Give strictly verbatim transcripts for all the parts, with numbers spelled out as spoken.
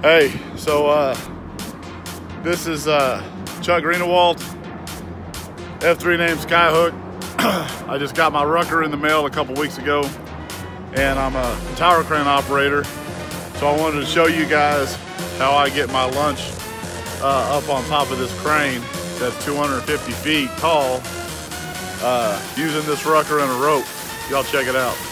Hey, so uh, this is uh, Chuck Greenewald, F three named SkyHook. I just got my Rucker in the mail a couple weeks ago, and I'm a tower crane operator. So I wanted to show you guys how I get my lunch uh, up on top of this crane that's two hundred fifty feet tall uh, using this Rucker and a rope. Y'all check it out.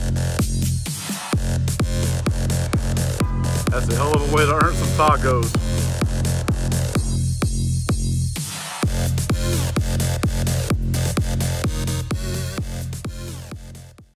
That's a hell of a way to earn some tacos.